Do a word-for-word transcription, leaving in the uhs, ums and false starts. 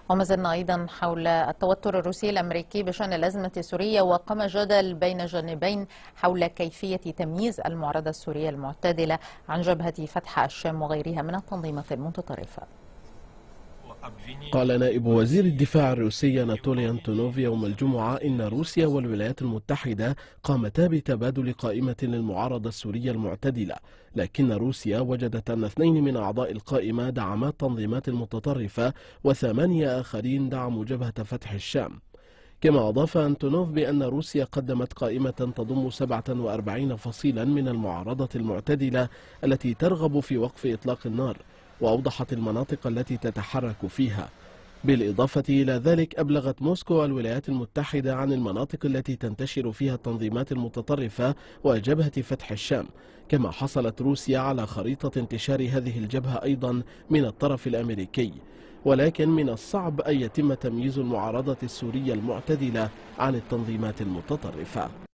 وما زلنا أيضا حول التوتر الروسي الأمريكي بشأن الأزمة السورية، وقام جدل بين الجانبين حول كيفية تمييز المعارضة السورية المعتدلة عن جبهة فتح الشام وغيرها من التنظيمات المتطرفة. قال نائب وزير الدفاع الروسي أناتولي أنتونوف يوم الجمعة إن روسيا والولايات المتحدة قامتا بتبادل قائمة للمعارضة السورية المعتدلة، لكن روسيا وجدت أن اثنين من أعضاء القائمة دعما التنظيمات المتطرفة وثمانية آخرين دعموا جبهة فتح الشام. كما أضاف أنتونوف بأن روسيا قدمت قائمة تضم سبعة وأربعين فصيلا من المعارضة المعتدلة التي ترغب في وقف إطلاق النار، وأوضحت المناطق التي تتحرك فيها. بالإضافة إلى ذلك أبلغت موسكو الولايات المتحدة عن المناطق التي تنتشر فيها التنظيمات المتطرفة وجبهة فتح الشام، كما حصلت روسيا على خريطة انتشار هذه الجبهة أيضا من الطرف الأمريكي، ولكن من الصعب أن يتم تمييز المعارضة السورية المعتدلة عن التنظيمات المتطرفة.